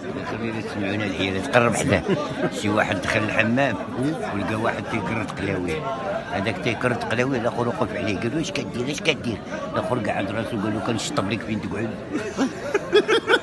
خلينا تسمعونا العيالات تقرب حداه. شي واحد دخل الحمام ولقى واحد تيكرط قلاوي، هذاك تيكرط قلاوي الاخر وقف عليه قال له اش كدير اش كدير، الاخر قعد راسو قال له كنشطب لك فين تقعد.